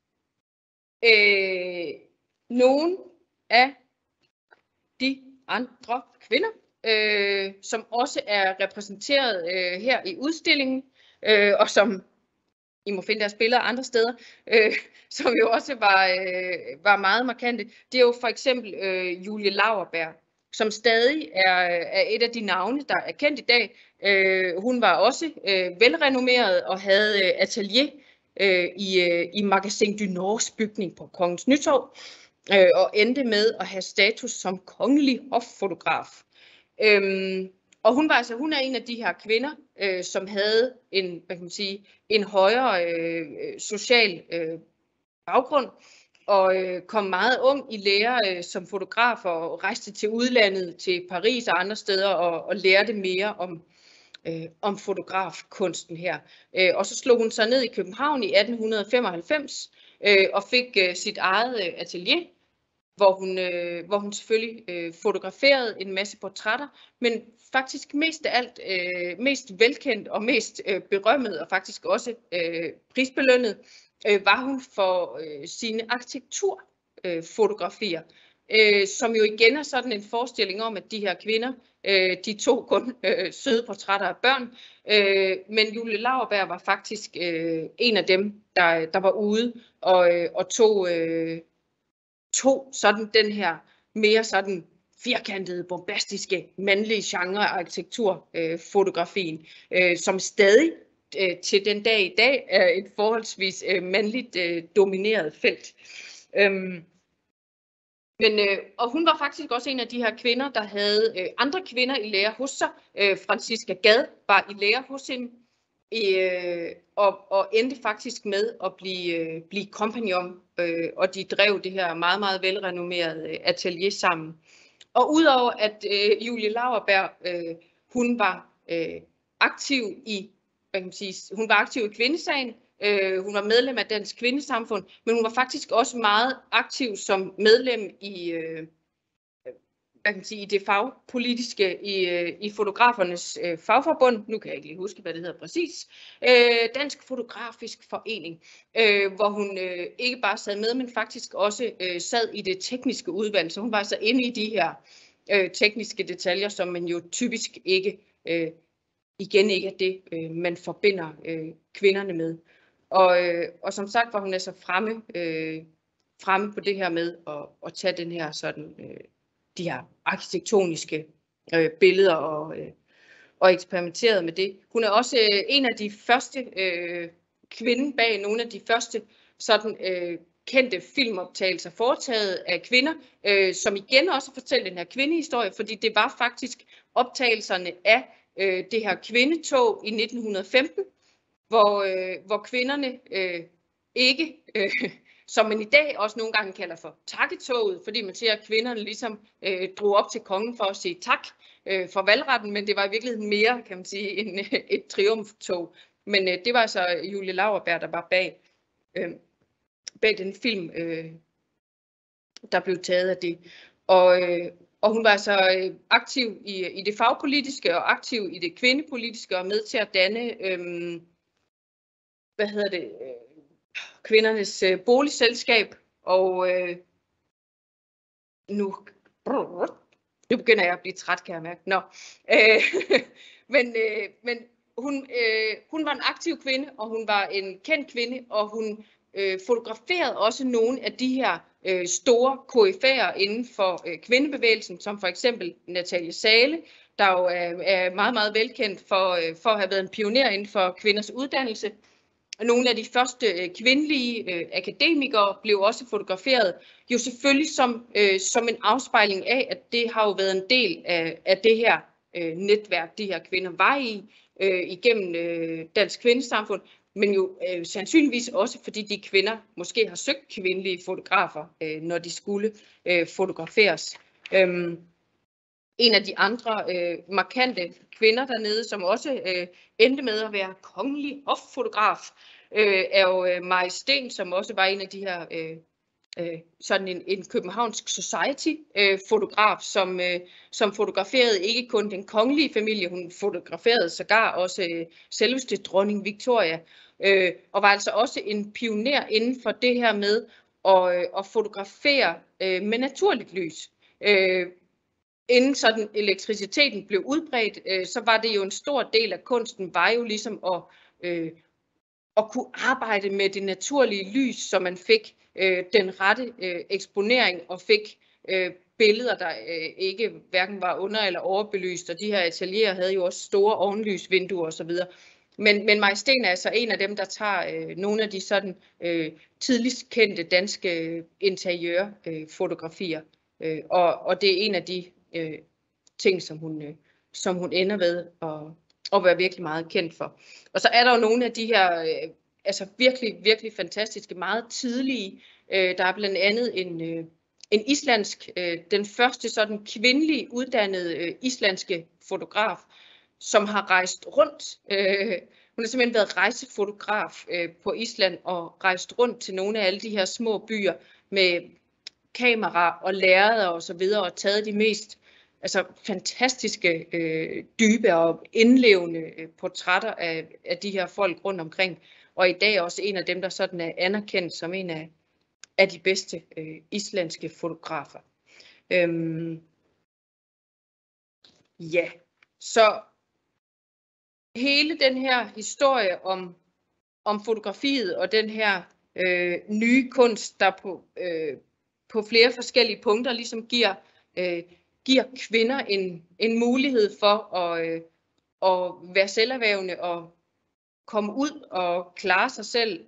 Nogle af de andre kvinder, som også er repræsenteret her i udstillingen, og som I må finde deres billeder andre steder, som jo også var meget markante. Det er jo for eksempel Julie Laurberg, som stadig er et af de navne, der er kendt i dag. Hun var også velrenommeret og havde atelier i Magasin du Nords bygning på Kongens Nytorv, og endte med at have status som kongelig hoffotograf. Og hun er en af de her kvinder, som havde en højere social baggrund, og kom meget ung i lære som fotograf og rejste til udlandet, til Paris og andre steder, og lærte mere om fotografkunsten her. Og så slog hun sig ned i København i 1895 og fik sit eget atelier, hvor hun selvfølgelig fotograferede en masse portrætter, men faktisk mest af alt, mest velkendt og mest berømmet og faktisk også prisbelønnet, var hun for sine arkitekturfotografier, som jo igen er sådan en forestilling om, at de her kvinder, de tog kun søde portrætter af børn, men Julie Laurberg var faktisk en af dem, der var ude og tog sådan den her mere sådan firkantede, bombastiske, mandlige genre af arkitekturfotografien, som stadig til den dag i dag er et forholdsvis mandligt domineret felt. Og hun var faktisk også en af de her kvinder, der havde andre kvinder i lære hos sig. Franziska Gad var i lære hos hende, og endte faktisk med at blive kompagnon, og de drev det her meget, meget velrenommerede atelier sammen. Og udover at Julie Laurberg, hun var aktiv i, hun var aktiv i kvindesagen, hun var medlem af Dansk Kvindesamfund, men hun var faktisk også meget aktiv som medlem i i det fagpolitiske, i fotografernes fagforbund, nu kan jeg ikke lige huske, hvad det hedder præcis, Dansk Fotografisk Forening, hvor hun ikke bare sad med, men faktisk også sad i det tekniske udvalg, så hun var altså inde i de her tekniske detaljer, som man jo typisk ikke, igen ikke er det, man forbinder kvinderne med. Og som sagt var hun altså fremme på det her med at tage den her sådan de her arkitektoniske billeder og eksperimenteret med det. Hun er også en af de første kvinder bag nogle af de første sådan kendte filmoptagelser foretaget af kvinder, som igen også fortæller den her kvindehistorie, fordi det var faktisk optagelserne af det her kvindetog i 1915, hvor kvinderne ikke som man i dag også nogle gange kalder for takketoget, fordi man siger, at kvinderne ligesom drog op til kongen for at sige tak for valgretten, men det var i virkeligheden mere, kan man sige, end et triumftog. Men det var altså Julie Laurberg, der var bag den film, der blev taget af det. Og hun var altså aktiv i det fagpolitiske og aktiv i det kvindepolitiske og med til at danne, kvindernes boligselskab, og nu begynder jeg at blive træt, kan jeg mærke. Nå. Men hun var en aktiv kvinde, og hun var en kendt kvinde, og hun fotograferede også nogle af de her store koryfæer inden for kvindebevægelsen, som for eksempel Natalie Zahle, der jo er meget, meget velkendt for at have været en pioner inden for kvinders uddannelse. Nogle af de første kvindelige akademikere blev også fotograferet, jo selvfølgelig som en afspejling af, at det har jo været en del af det her netværk, de her kvinder var igennem Dansk Kvindesamfund, men jo sandsynligvis også fordi de kvinder måske har søgt kvindelige fotografer, når de skulle fotograferes. En af de andre markante kvinder dernede, som også endte med at være kongelig hoffotograf, er jo Maj Steen, som også var en af de her sådan en københavnsk society-fotograf, som fotograferede ikke kun den kongelige familie, hun fotograferede sågar også selveste dronning Victoria, og var altså også en pioner inden for det her med at fotografere med naturligt lys. Inden sådan elektriciteten blev udbredt, så var det jo en stor del af kunsten, var jo ligesom at kunne arbejde med det naturlige lys, så man fik den rette eksponering og fik billeder, der ikke hverken var under- eller overbelyst, og de her atelierer havde jo også store ovenlysvinduer osv. Men Maj Steen er altså en af dem, der tager nogle af de sådan tidligst kendte danske interiørfotografier, og det er en af de ting, som hun ender ved at være virkelig meget kendt for. Og så er der jo nogle af de her altså virkelig fantastiske, meget tidlige. Der er blandt andet en islandsk, den første sådan kvindelige uddannede islandske fotograf, som har rejst rundt. Hun har simpelthen været rejsefotograf på Island og rejst rundt til nogle af alle de her små byer med kamera og lærreder og så videre og taget de mest fantastiske, dybe og indlevende portrætter af de her folk rundt omkring. Og i dag også en af dem, der sådan er anerkendt som en af de bedste islandske fotografer. Ja, så hele den her historie om fotografiet og den her nye kunst, der på flere forskellige punkter ligesom giver kvinder en mulighed for at være selverhvervende og komme ud og klare sig selv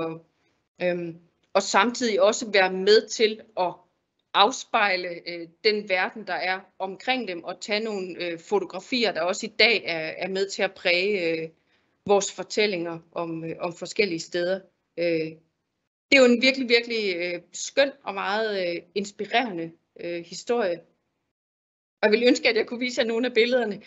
og samtidig også være med til at afspejle den verden, der er omkring dem, og tage nogle fotografier, der også i dag er med til at præge vores fortællinger om forskellige steder. Det er jo en virkelig skøn og meget inspirerende historie. Og jeg ville ønske, at jeg kunne vise jer nogle af billederne.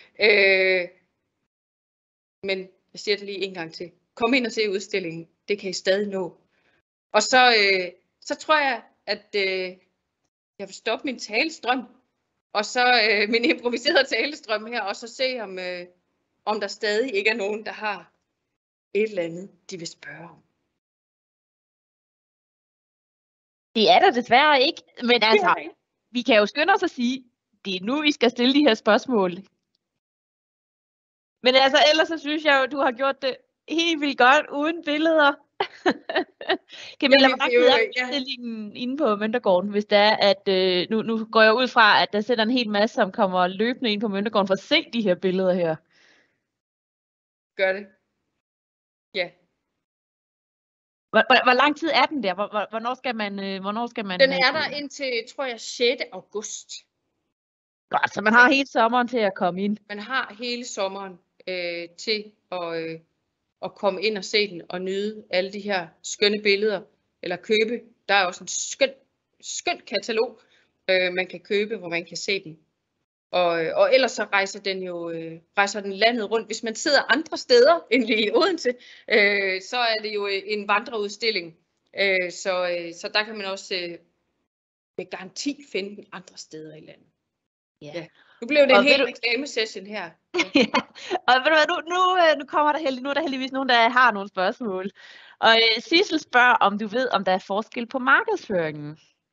Men jeg siger det lige en gang til. Kom ind og se udstillingen. Det kan I stadig nå. Og så tror jeg, at jeg vil stoppe min talestrøm. Og så min improviserede talestrøm her. Og så se, om der stadig ikke er nogen, der har et eller andet, de vil spørge om. Det er der desværre ikke. Men altså, vi kan jo skynde os at sige, det er nu, vi skal stille de her spørgsmål. Men altså, ellers så synes jeg jo, du har gjort det helt vildt godt uden billeder. Camilla, hvor lang tid er udstillingen inde på Møntergården, hvis det er, at nu går jeg ud fra, at der sætter en hel masse, som kommer løbende ind på Møntergården for at se de her billeder her. Gør det. Ja. Hvor lang tid er den der? Hvornår skal man? Den er der indtil, tror jeg, 6. august. Godt, så man har hele sommeren til at komme ind. Man har hele sommeren til at komme ind og se den og nyde alle de her skønne billeder, eller købe. Der er også en skøn katalog, man kan købe, hvor man kan se den. Og ellers så rejser den landet rundt. Hvis man sidder andre steder end lige i Odense, så er det jo en vandreudstilling. Så der kan man også med garanti finde den andre steder i landet. Ja. Nu blev det en hel reklamesession her. Ja. Og nu kommer der heldigvis nogen, der har nogle spørgsmål. Og Sissel spørger, om du ved, om der er forskel på markedsføringen.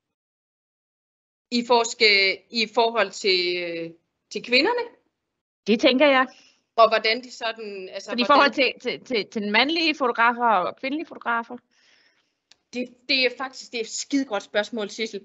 I forhold til kvinderne? Det tænker jeg. Og hvordan de sådan... Altså, i forhold til den mandlige fotografer og kvindelige fotografer? Det er et skide godt spørgsmål, Sissel.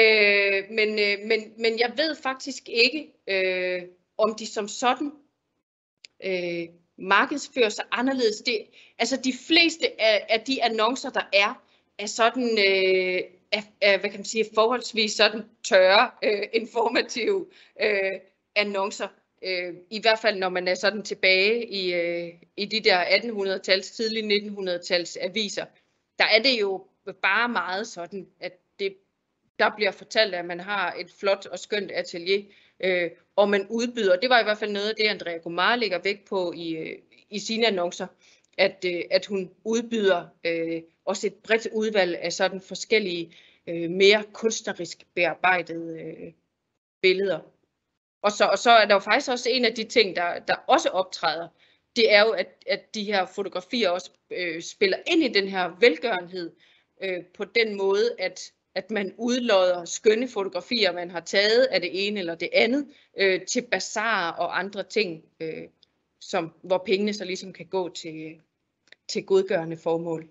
Men jeg ved faktisk ikke, om de som sådan markedsfører sig anderledes. Altså de fleste af de annoncer, der er sådan... hvad kan man sige, forholdsvis sådan tørre, informative annoncer. I hvert fald når man er sådan tilbage i de der 1800-tals, tidlige 1900-tals aviser. Der er det jo bare meget sådan, at der bliver fortalt, at man har et flot og skønt atelier, og man udbyder. Det var i hvert fald noget af det, Andrea Gomar lægger vægt på i sine annoncer. at hun udbyder også et bredt udvalg af sådan forskellige mere kunstnerisk bearbejdede billeder. Og så er der jo faktisk også en af de ting, der også optræder, det er jo, at de her fotografier også spiller ind i den her velgørenhed på den måde, at man udlodder skønne fotografier, man har taget af det ene eller det andet, til bazarer og andre ting, hvor pengene så ligesom kan gå til godgørende formål.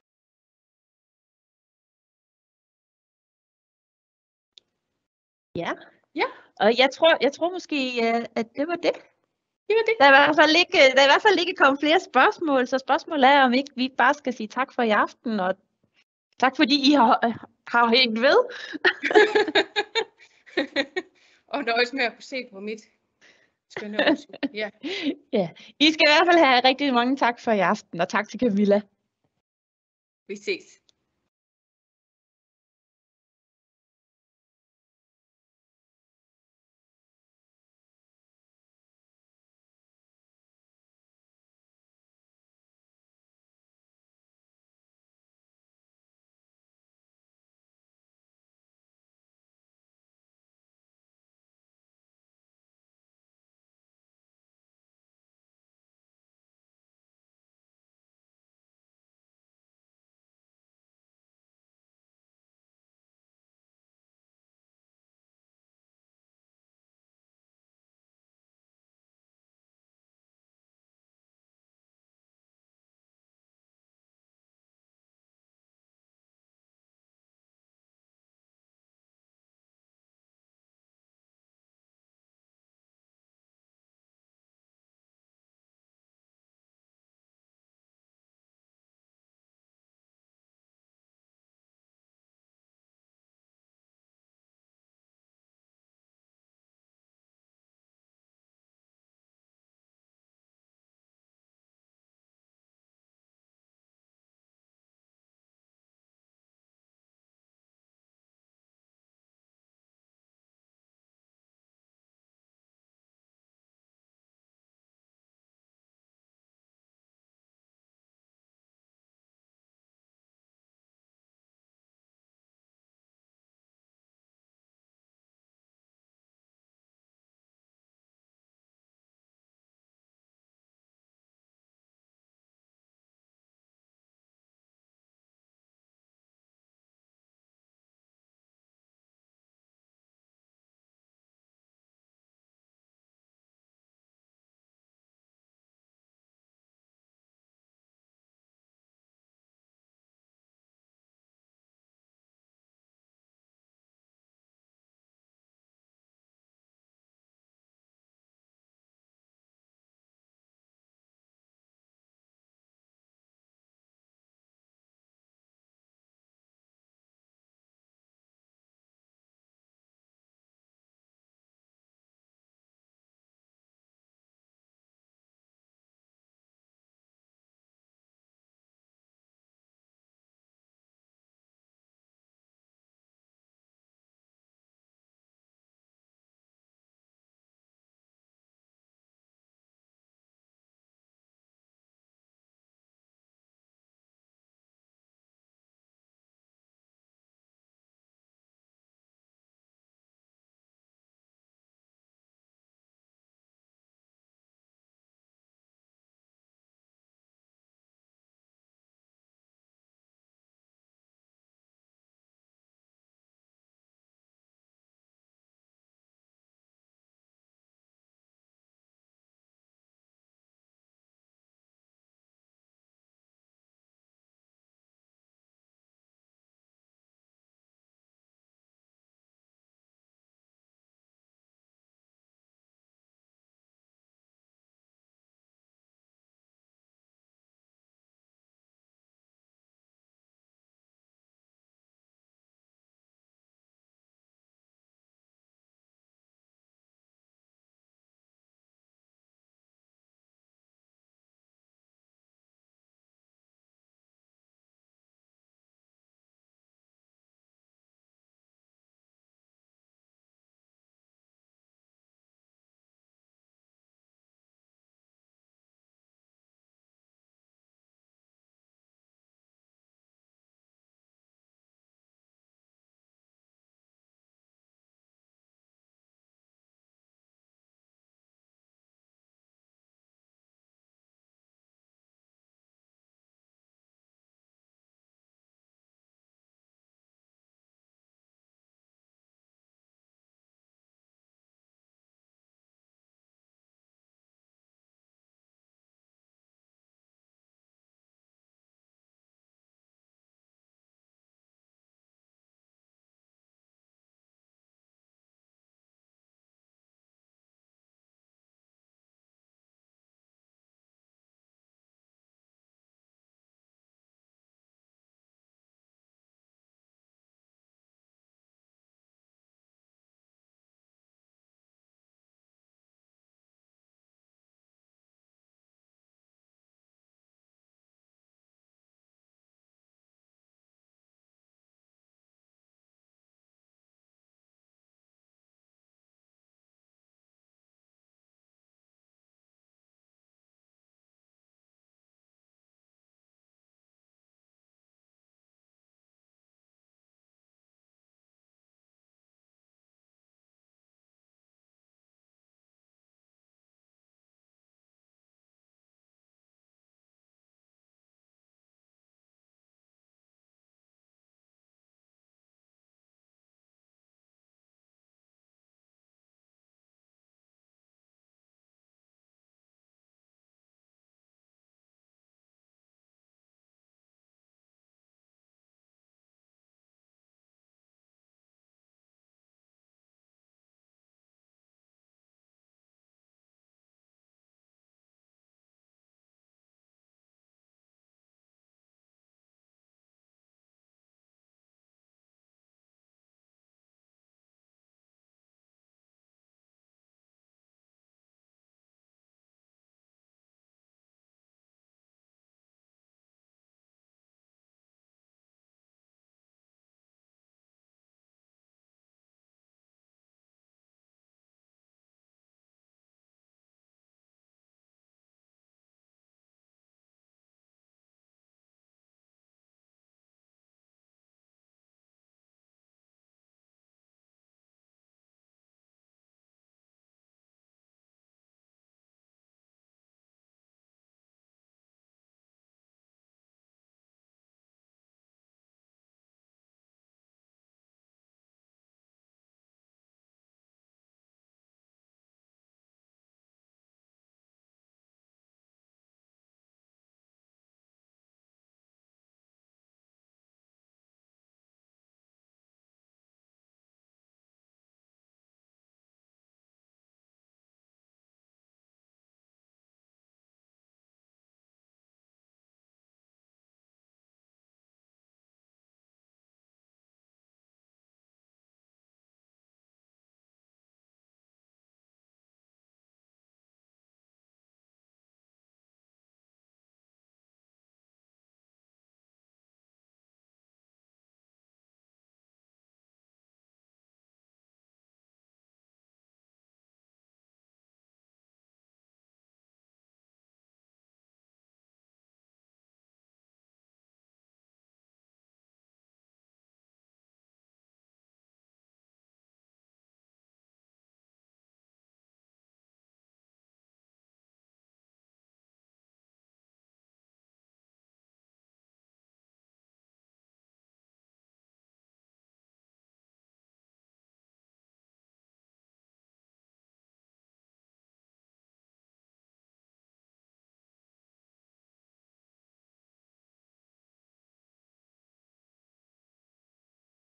Ja. Ja. Og jeg tror måske, at det var det. Det var det. Der er i hvert fald ikke kommet flere spørgsmål, så spørgsmålet er, om ikke vi bare skal sige tak for i aften, og tak fordi I har hængt ved. Og nøjes med at kunne se på mit skønne overskud. Ja. Ja. I skal i hvert fald have rigtig mange tak for i aften, og tak til Camilla. Vi ses.